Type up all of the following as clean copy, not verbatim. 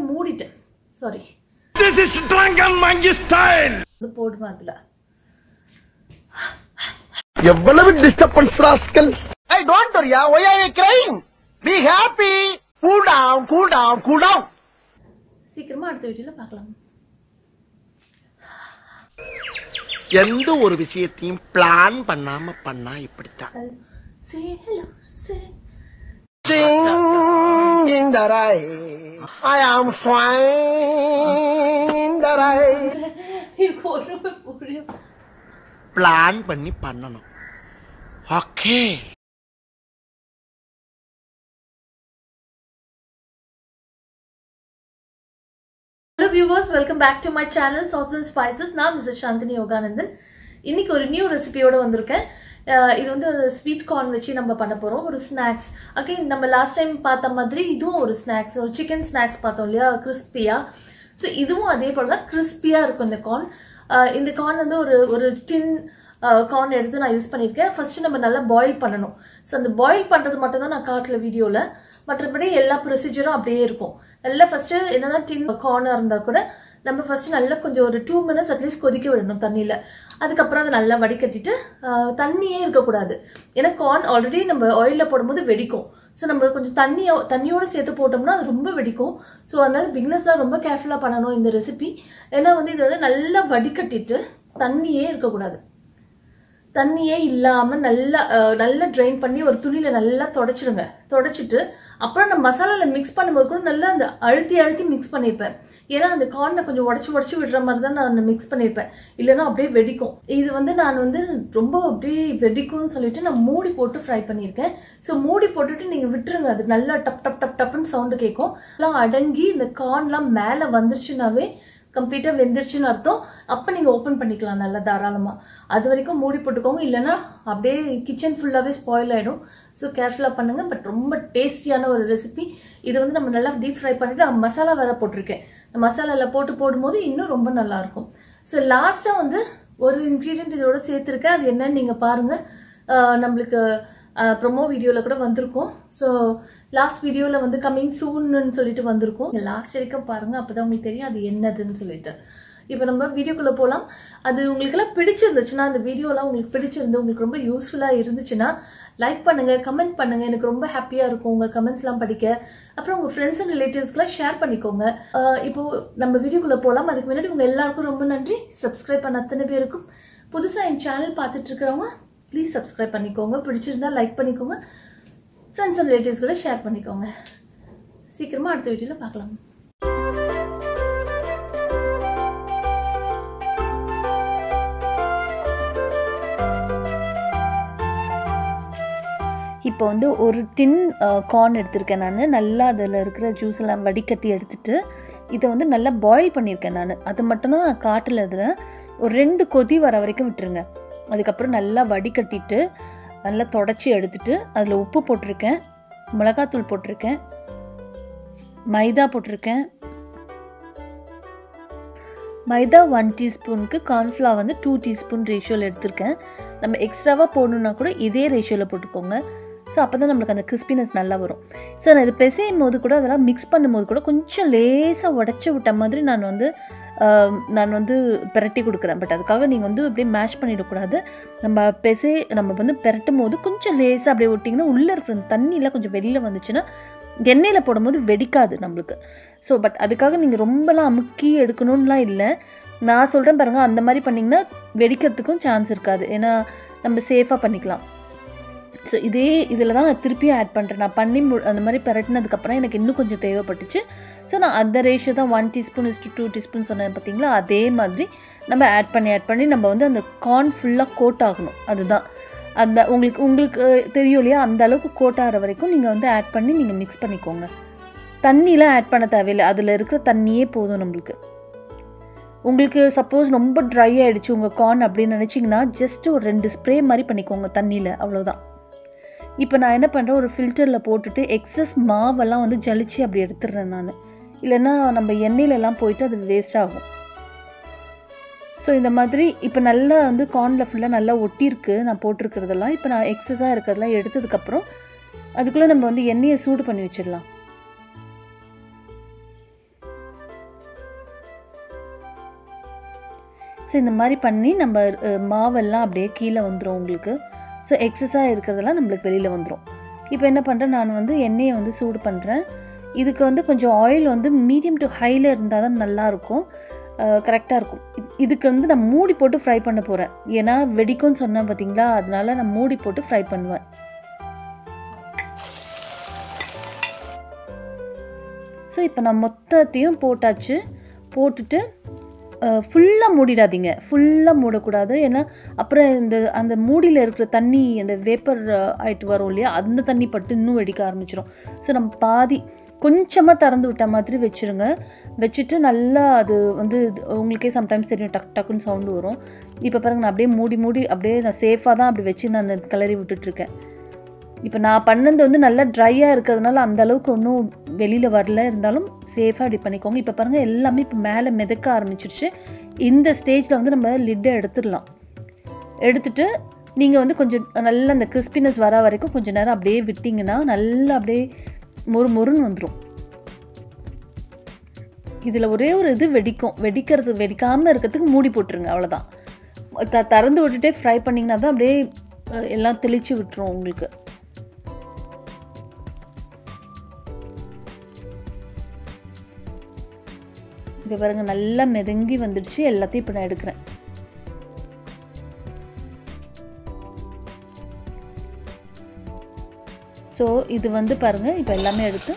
மூடிட்டேன். Sorry. This is drunken monkey style. அது போடுமா அதுல. எவ்வளவு disturbance rascal. Hey, don't worry. Why are you crying? Be happy. Cool down, cool down, cool down. சீக்கிரமா அடுத்த வீடியோல பார்க்கலாம். எந்த ஒரு விஷயத்தையும் பிளான் பண்ணாம பண்ணா இப்படித்தான். Say hello, say. Sing in the rain. I am flying in the rain. Plan பண்ணி பண்ணணும். Okay. Hello viewers, welcome back to my channel Sauces and Spices. நான் Mrs. Shanthini YOGANANDHAN. இன்னைக்கு ஒரு நியூ ரெசிபியோட வந்திருக்கேன். இது வந்து ஸ்வீட் கார்ன் வச்சு நம்ம பண்ண போறோம். ஒரு ஸ்நாக்ஸ். அகைன் நம்ம லாஸ்ட் டைம் பார்த்த மாதிரி இதுவும் ஒரு ஸ்நாக்ஸ். ஒரு சிக்கன் ஸ்நாக்ஸ் பார்த்தோம் இல்லையா, கிறிஸ்பியா. ஸோ இதுவும் அதே போல தான் கிறிஸ்பியா இருக்கும் இந்த கார்ன். இந்த கார்ன் வந்து ஒரு டின் கார்ன் எடுத்து நான் யூஸ் பண்ணியிருக்கேன். ஃபர்ஸ்ட் நம்ம நல்லா பாயில் பண்ணணும். ஸோ அந்த பாயில் பண்றது மட்டும் தான் நான் காட்டல வீடியோல. மற்றபடி எல்லா ப்ரொசீஜரும் அப்படியே இருக்கும். நல்லா ஃபர்ஸ்ட் என்னதான் டின் கார்னா இருந்தா கூட நம்ம ஃபர்ஸ்ட் நல்லா கொஞ்சம் ஒரு 2 minutes அட்லீஸ்ட் கொதிக்க விடணும் தண்ணியில. அதுக்கப்புறம் அதை நல்லா வடிகட்டிட்டு தண்ணியே இருக்கக்கூடாது. ஏன்னா கார்ன் ஆல்ரெடி நம்ம ஆயில்ல போடும்போது வெடிக்கும். ஸோ நம்ம கொஞ்சம் தண்ணியோட சேர்த்து போட்டோம்னா அது ரொம்ப வெடிக்கும். ஸோ அதனால பிகினர்ஸ்லாம் ரொம்ப கேர்ஃபுல்லா பண்ணணும் இந்த ரெசிபி. ஏன்னா வந்து இது வந்து நல்லா வடிகட்டிட்டு தண்ணியே இருக்கக்கூடாது. தண்ணியே இல்லாம நல்லா ட்ரைன் பண்ணி ஒரு துணியில நல்லா தொடச்சிடுங்க. தொடச்சிட்டு அப்புறம் நான் மசாலால மிக்ஸ் பண்ணும்போது கூட நல்லா அந்த அழுத்தி மிக்ஸ் பண்ணிருப்பேன். ஏன்னா அந்த கார்னை கொஞ்சம் உடச்சு விடுற மாதிரி தான் நான் மிக்ஸ் பண்ணிருப்பேன். இல்லைன்னா அப்படியே வெடிக்கும். இது வந்து நான் வந்து ரொம்ப அப்படியே வெடிக்கும்னு சொல்லிட்டு நான் மூடி போட்டு ஃப்ரை பண்ணியிருக்கேன். ஸோ மூடி போட்டுட்டு நீங்க விட்டுருங்க. அது நல்லா டப் டப் டப் டப்னு சவுண்டு கேட்கும். எல்லாம் அடங்கி இந்த கார்ன்லாம் மேல வந்துருச்சுனாவே கம்ப்ளீட்டா வெந்துருச்சுன்னு அர்த்தம். அப்ப நீங்க ஓபன் பண்ணிக்கலாம் நல்லா தாராளமா. அது வரைக்கும் மூடி போட்டுக்கோங்க. இல்லைன்னா அப்படியே கிச்சன் ஃபுல்லாவே ஸ்பாயில் ஆயிடும். ஸோ கேர்ஃபுல்லா பண்ணுங்க. பட் ரொம்ப டேஸ்டியான ஒரு ரெசிபி. இது வந்து நம்ம நல்லா டீப் ஃப்ரை பண்ணிட்டு மசாலா வேற போட்டிருக்கேன். மசாலால போடும்போது இன்னும் ரொம்ப நல்லா இருக்கும். ஸோ லாஸ்டா வந்து ஒரு இன்கிரீடியன்ட் இதோட சேர்த்திருக்கேன். அது என்னன்னு நீங்க பாருங்க. நம்மளுக்கு ப்ரோமோ வீடியோல கூட வந்திருக்கும். ஸோ லாஸ்ட் வீடியோல வந்து கமிங் சூன்னு சொல்லிட்டு வந்திருக்கும். லாஸ்ட் வரைக்கும் பாருங்க, அப்பதான் உங்களுக்கு தெரியும் அது என்னதுன்னு சொல்லிட்டு. இப்ப நம்ம வீடியோக்குள்ள போலாம். அது உங்களுக்கு எல்லாம் பிடிச்சிருந்துச்சுன்னா, அந்த வீடியோலாம் உங்களுக்கு பிடிச்சிருந்து உங்களுக்கு ரொம்ப யூஸ்ஃபுல்லா இருந்துச்சுன்னா லைக் பண்ணுங்க, கமெண்ட் பண்ணுங்க. எனக்கு ரொம்ப ஹாப்பியா இருக்கும் உங்க கமெண்ட்ஸ் எல்லாம் படிக்க. அப்புறம் உங்க ஃப்ரெண்ட்ஸ் அண்ட் ரிலேட்டிவ்ஸ்க்குலாம் ஷேர் பண்ணிக்கோங்க. இப்போ நம்ம வீடியோக்குள்ள போலாம். அதுக்கு முன்னாடி உங்க எல்லாருக்கும் ரொம்ப நன்றி. சப்ஸ்கிரைப் பண்ண அத்தனை பேருக்கும். புதுசா என் சேனல் பார்த்துட்டு இருக்கிறவங்க ப்ளீஸ் சப்ஸ்கிரைப் பண்ணிக்கோங்க. பிடிச்சிருந்தா லைக் பண்ணிக்கோங்க. ஃப்ரெண்ட்ஸ் அண்ட் ரிலேட்டிவ்ஸ் கூட ஷேர் பண்ணிக்கோங்க. சீக்கிரமா அடுத்த வீடியோல பார்க்கலாம். இப்போ வந்து ஒரு டின் கார்ன் எடுத்திருக்கேன் நான். நல்லா அதில் இருக்கிற ஜூஸ் எல்லாம் வடிகட்டி எடுத்துட்டு இதை வந்து நல்லா பாயில் பண்ணியிருக்கேன் நான். அது மட்டும்தான் நான் காட்டில் இதில் ஒரு 2 கொதி வர வரைக்கும் விட்டுருங்க. அதுக்கப்புறம் நல்லா வடிகட்டிட்டு நல்லா தொடச்சி எடுத்துட்டு அதில் உப்பு போட்டிருக்கேன், மிளகாத்தூள் போட்டிருக்கேன், மைதா போட்டிருக்கேன். மைதா 1 டீஸ்பூனுக்கு கார்ன்ஃப்ளவர் வந்து 2 டீஸ்பூன் ரேஷியோவில் எடுத்திருக்கேன். நம்ம எக்ஸ்ட்ராவாக போடணுன்னா கூட இதே ரேஷியோவில் போட்டுக்கோங்க. ஸோ அப்போ தான் நம்மளுக்கு அந்த கிறிஸ்பினஸ் நல்லா வரும். ஸோ நான் இது பிசையும் போது கூட அதெல்லாம் மிக்ஸ் பண்ணும்போது கூட கொஞ்சம் லேசாக உடச்சி விட்ட மாதிரி நான் வந்து பிரட்டி கொடுக்குறேன். பட் அதுக்காக நீங்கள் வந்து அப்படியே மேஷ் பண்ணிடக்கூடாது. நம்ம வந்து பிரட்டும் போது கொஞ்சம் லேசாக அப்படியே விட்டிங்கன்னா உள்ளே இருக்கிற தண்ணியெலாம் கொஞ்சம் வெளியில் வந்துச்சுன்னா எண்ணெயில் போடும்போது வெடிக்காது நம்மளுக்கு. ஸோ பட் அதுக்காக நீங்கள் ரொம்பலாம் அமுக்கி எடுக்கணும்லாம் இல்லை. நான் சொல்கிறேன் பாருங்கள், அந்த மாதிரி பண்ணிங்கன்னா வெடிக்கிறதுக்கும் சான்ஸ் இருக்காது. ஏன்னா நம்ம சேஃபாக பண்ணிக்கலாம். ஸோ இதில் தான் நான் திருப்பியும் ஆட் பண்ணுறேன். நான் பண்ணி அந்த மாதிரி பரட்டினதுக்கப்புறம் எனக்கு இன்னும் கொஞ்சம் தேவைப்பட்டுச்சு. ஸோ நான் அந்த ரேஷியோ தான் 1 டீஸ்பூன் 2 டீஸ்பூன் சொன்னேன் பார்த்தீங்களா, அதே மாதிரி நம்ம ஆட் பண்ணி நம்ம வந்து அந்த கார்ன் ஃபுல்லாக கோட் ஆகணும். அதுதான் அந்த உங்களுக்கு தெரியும் இல்லையா, அந்த அளவுக்கு கோட் ஆகிற வரைக்கும் நீங்கள் வந்து ஆட் பண்ணி நீங்கள் மிக்ஸ் பண்ணிக்கோங்க. தண்ணியெலாம் ஆட் பண்ண தேவையில்லை. அதில் இருக்கிற தண்ணியே போதும் நம்மளுக்கு. உங்களுக்கு சப்போஸ் ரொம்ப ட்ரை ஆகிடுச்சு உங்கள் கார்ன் அப்படின்னு நினச்சிங்கன்னா ஜஸ்ட்டு ஒரு 2 ஸ்ப்ரே மாதிரி பண்ணிக்கோங்க தண்ணியில், அவ்வளோதான். இப்போ நான் என்ன பண்ணுறேன், ஒரு ஃபில்டரில் போட்டுட்டு எக்ஸஸ் மாவெல்லாம் வந்து ஜலிச்சு அப்படி எடுத்துடுறேன் நான். இல்லைன்னா நம்ம எண்ணெயிலெல்லாம் போயிட்டு அது வேஸ்ட் ஆகும். ஸோ இந்த மாதிரி இப்போ நல்லா வந்து கார்னில் ஃபுல்லாக நல்லா ஒட்டியிருக்கு நான் போட்டிருக்கிறதெல்லாம். இப்போ நான் எக்ஸஸாக இருக்கிறதெல்லாம் எடுத்ததுக்கப்புறம் அதுக்குள்ளே நம்ம வந்து எண்ணெயை சூடு பண்ணி வச்சிடலாம். ஸோ இந்த மாதிரி பண்ணி நம்ம மாவெல்லாம் அப்படியே கீழே வந்துடும் உங்களுக்கு. ஸோ எக்ஸஸாக இருக்கிறதெல்லாம் நம்மளுக்கு வெளியில் வந்துடும். இப்போ என்ன பண்ணுறேன், நான் வந்து எண்ணெயை வந்து சூடு பண்ணுறேன். இதுக்கு வந்து கொஞ்சம் ஆயில் வந்து மீடியம் டு ஹையில் இருந்தால் தான் நல்லாயிருக்கும், கரெக்டாக இருக்கும். இதுக்கு வந்து நான் மூடி போட்டு ஃப்ரை பண்ண போகிறேன். ஏன்னா வெடிக்கும்னு சொன்னேன் பார்த்தீங்களா, அதனால நான் மூடி போட்டு ஃப்ரை பண்ணுவேன். ஸோ இப்போ நான் மொத்தத்தையும் போட்டாச்சு. போட்டுட்டு ஃபுல்லாக மூடிடாதீங்க, ஃபுல்லாக மூடக்கூடாது. ஏன்னா அப்புறம் அந்த மூடியில் இருக்கிற தண்ணி, அந்த வேப்பர் ஆகிட்டு வரும் இல்லையா, அந்த தண்ணி பட்டு இன்னும் வெடிக்க ஆரம்பிச்சிடும். ஸோ நம்ம பாதி கொஞ்சமாக திறந்து விட்ட மாதிரி வச்சுருங்க. வச்சுட்டு நல்லா அது வந்து உங்களுக்கே சம்டைம்ஸ் தெரியும், டக் டக்குன்னு சவுண்டு வரும். இப்போ பாருங்கள், நான் அப்படியே மூடி அப்படியே நான் சேஃபாக தான் அப்படி வச்சு நான் கிளறி விட்டுட்ருக்கேன். இப்போ நான் பண்ணது வந்து நல்லா ட்ரையாக இருக்கிறதுனால அந்தளவுக்கு ஒன்றும் வெளியில் வரல, இருந்தாலும் சேஃபாக அப்படி பண்ணிக்கோங்க. இப்போ பாருங்கள், எல்லாமே இப்போ மேலே மிதக்க ஆரம்பிச்சிருச்சு. இந்த ஸ்டேஜில் வந்து நம்ம லிட்டை எடுத்துடலாம். எடுத்துட்டு நீங்கள் வந்து கொஞ்சம் நல்லா அந்த கிறிஸ்பினஸ் வர வரைக்கும் கொஞ்சம் நேரம் அப்படியே விட்டிங்கன்னா நல்லா அப்படியே மொறுன்னு வந்துடும். இதில் ஒரே ஒரு இது வெடிக்காமல் இருக்கிறதுக்கு மூடி போட்டுருங்க, அவ்வளோதான். திறந்து விட்டுட்டே ஃப்ரை பண்ணிங்கன்னா தான் அப்படியே எல்லாம் தெளித்து விட்டுரும் உங்களுக்கு. இப்போ பாருங்கள், நல்லா மிதங்கி வந்துடுச்சு. எல்லாத்தையும் இப்போ நான் எடுக்கிறேன். ஸோ இது வந்து பாருங்கள், இப்போ எல்லாமே எடுத்து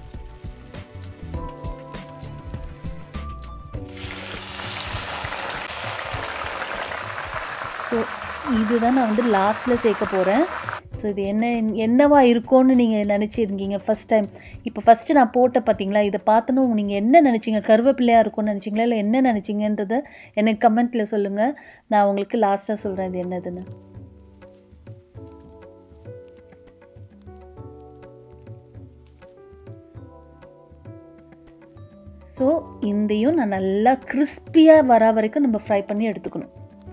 ஸோ இதுதான் நான் வந்து லாஸ்ட்டில் சேர்க்க போகிறேன். ஸோ இது என்னவா இருக்கும்னு நீங்கள் நினச்சிருக்கீங்க ஃபஸ்ட் டைம்? இப்போ ஃபஸ்ட்டு நான் போட்ட பார்த்தீங்களா, இதை பார்த்தோன்னு நீங்கள் என்ன நினச்சிங்க? கருவேப்பிலையாக இருக்கும்னு நினச்சிங்களா, இல்லை என்ன நினச்சிங்கன்றதை எனக்கு கமெண்ட்டில் சொல்லுங்கள். நான் உங்களுக்கு லாஸ்ட்டாக சொல்கிறேன் இது என்னதுன்னு. ஸோ இதையும் நான் நல்லா கிறிஸ்பியாக வர வரைக்கும் நம்ம ஃப்ரை பண்ணி எடுத்துக்கணும்.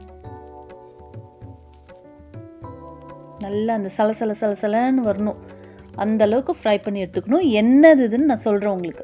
நல்லா அந்த சலசலன்னு வரணும், அந்த அளவுக்கு ஃப்ரை பண்ணி எடுத்துக்கணும். என்னதுன்னு நான் சொல்கிறேன் உங்களுக்கு.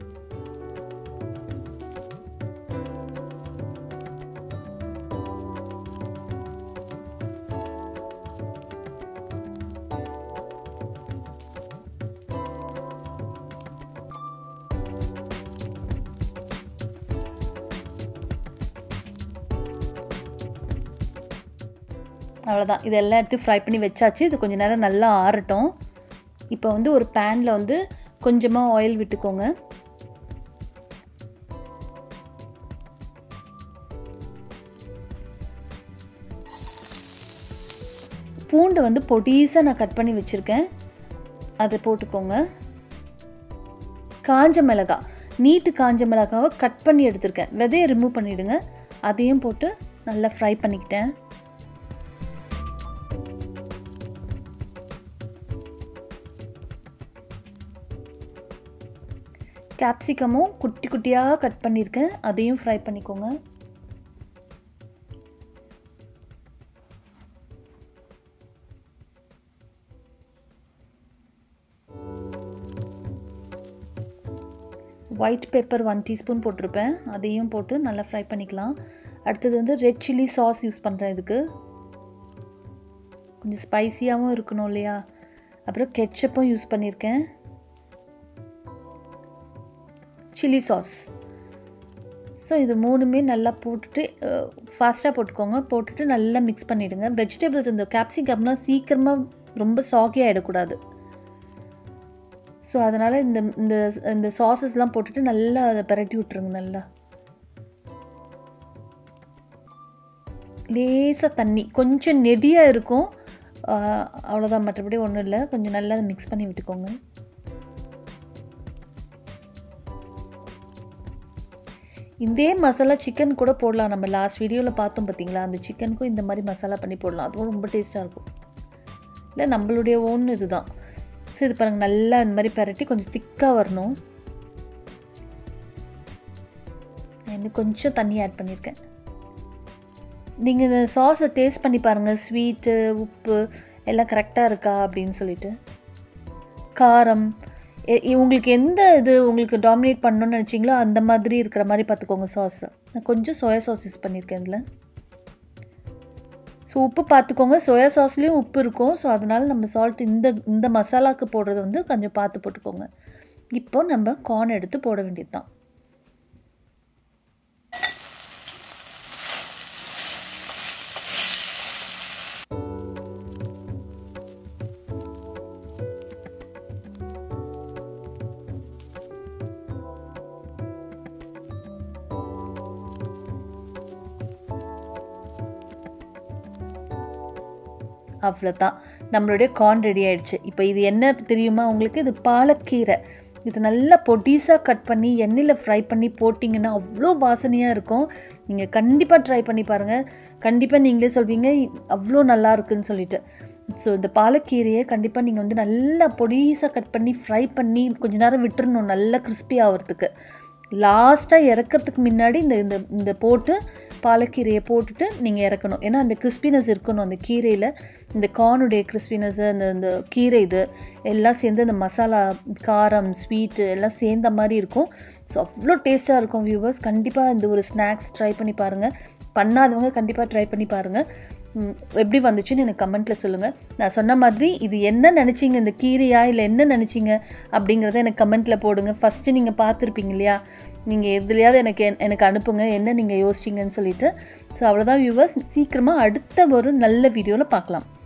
அவ்வளோதான், இதெல்லாம் எடுத்து ஃப்ரை பண்ணி வச்சாச்சு. இது கொஞ்சம் நேரம் நல்லா ஆறட்டும். இப்போ வந்து ஒரு பேனில் வந்து கொஞ்சமாக ஆயில் விட்டுக்கோங்க. பூண்டு வந்து பொடிசாக நான் கட் பண்ணி வச்சுருக்கேன், அதை போட்டுக்கோங்க. காஞ்ச மிளகாய், நீட்டு காஞ்ச மிளகாவை கட் பண்ணி எடுத்துருக்கேன், விதையை ரிமூவ் பண்ணிவிடுங்க. அதையும் போட்டு நல்லா ஃப்ரை பண்ணிக்கிட்டேன். கேப்சிகமும் குட்டி குட்டியாக கட் பண்ணியிருக்கேன், அதையும் ஃப்ரை பண்ணிக்கோங்க. ஒயிட் பெப்பர் 1 டீஸ்பூன் போட்டிருப்பேன், அதையும் போட்டு நல்லா ஃப்ரை பண்ணிக்கலாம். அடுத்தது வந்து ரெட் சில்லி சாஸ் யூஸ் பண்ணுறேன். இதுக்கு கொஞ்சம் ஸ்பைசியாகவும் இருக்கணும் இல்லையா. அப்புறம் கெட்சப்பும் யூஸ் பண்ணியிருக்கேன், சில்லி சாஸ். ஸோ இது மூணுமே நல்லா போட்டுட்டு ஃபாஸ்ட்டாக போட்டுக்கோங்க. போட்டுட்டு நல்லா மிக்ஸ் பண்ணிவிடுங்க. வெஜிடபிள்ஸ் இந்த கேப்சிகம்லாம் சீக்கிரமாக ரொம்ப சாகி ஆகிடக்கூடாது. ஸோ அதனால் இந்த இந்த இந்த சாஸஸ்லாம் போட்டுட்டு நல்லா அதை பரட்டி விட்டுருங்க. நல்லா லேசாக தண்ணி கொஞ்சம் நெடியாக இருக்கும், அவ்வளோதான், மற்றபடி ஒன்றும் இல்லை. கொஞ்சம் நல்லா அதை மிக்ஸ் பண்ணி விட்டுக்கோங்க. இதே மசாலா சிக்கன் கூட போடலாம். நம்ம லாஸ்ட் வீடியோவில் பார்த்தோம் பார்த்தீங்களா, அந்த சிக்கனுக்கும் இந்த மாதிரி மசாலா பண்ணி போடலாம், அதுவும் ரொம்ப டேஸ்ட்டாக இருக்கும். இல்லை நம்மளுடைய ஓன் இதுதான். ஸோ இது பாருங்கள், நல்லா இந்த மாதிரி பரட்டி கொஞ்சம் திக்காக வரணும். இன்னும் கொஞ்சம் தண்ணி ஆட் பண்ணியிருக்கேன். நீங்கள் இந்த சாஸை டேஸ்ட் பண்ணி பாருங்கள், ஸ்வீட்டு உப்பு எல்லாம் கரெக்டாக இருக்கா அப்படின்னு சொல்லிட்டு. காரம் உங்களுக்கு எந்த இது உங்களுக்கு டாமினேட் பண்ணணும்னு நினச்சிங்களோ அந்த மாதிரி இருக்கிற மாதிரி பார்த்துக்கோங்க சாஸ். நான் கொஞ்சம் சோயா சாஸ் யூஸ் பண்ணியிருக்கேன் இதில். ஸோ உப்பு பார்த்துக்கோங்க, சோயா சாஸ்லேயும் உப்பு இருக்கும். ஸோ அதனால் நம்ம சால்ட் இந்த மசாலாவுக்கு போடுறது வந்து கொஞ்சம் பார்த்து போட்டுக்கோங்க. இப்போ நம்ம கார்ன் எடுத்து போட வேண்டியது தான். அவ்வளோதான், நம்மளுடைய கார்ன் ரெடி ஆகிடுச்சு. இப்போ இது என்ன தெரியுமா உங்களுக்கு? இது பாலக்கீரை. இது நல்லா பொடிசாக கட் பண்ணி எண்ணெயில் ஃப்ரை பண்ணி போட்டிங்கன்னா அவ்வளோ வாசனையாக இருக்கும். நீங்கள் கண்டிப்பாக ட்ரை பண்ணி பாருங்கள். கண்டிப்பாக நீங்களே சொல்வீங்க அவ்வளோ நல்லா இருக்குன்னு சொல்லிட்டு. ஸோ இந்த பாலக்கீரையை கண்டிப்பாக நீங்கள் வந்து நல்லா பொடிசாக கட் பண்ணி ஃப்ரை பண்ணி கொஞ்ச நேரம் விட்டுறணும் நல்லா கிறிஸ்பி ஆகிறதுக்கு. லாஸ்ட்டாக இறக்கிறதுக்கு முன்னாடி இந்த போட்டு பாலக்கீரையை போட்டுட்டு நீங்கள் இறக்கணும். ஏன்னா அந்த கிறிஸ்பினஸ் இருக்கணும் அந்த கீரையில். இந்த கார்னுடைய கிறிஸ்பினஸ்ஸு இந்த கீரை இது எல்லாம் சேர்ந்து அந்த மசாலா காரம் ஸ்வீட்டு எல்லாம் சேர்ந்த மாதிரி இருக்கும். ஸோ அவ்வளோ டேஸ்ட்டாக இருக்கும் வியூவர்ஸ். கண்டிப்பாக இந்த ஒரு ஸ்நாக்ஸ் ட்ரை பண்ணி பாருங்கள். பண்ணாதவங்க கண்டிப்பாக ட்ரை பண்ணி பாருங்கள். எப்படி வந்துச்சுன்னு எனக்கு கமெண்ட்டில் சொல்லுங்கள். நான் சொன்ன மாதிரி இது என்ன நினச்சிங்க, இந்த கீரையா இல்லை என்ன நினச்சிங்க அப்படிங்கிறத எனக்கு கமெண்ட்டில் போடுங்க. ஃபஸ்ட்டு நீங்கள் பார்த்துருப்பீங்க இல்லையா, நீங்கள் எதுலையாவது எனக்கு அனுப்புங்க என்ன நீங்கள் யோசிச்சிங்கன்னு சொல்லிவிட்டு. ஸோ அவ்வளோதான் வியூவர்ஸ். சீக்கிரமாக அடுத்த ஒரு நல்ல வீடியோவில் பார்க்கலாம்.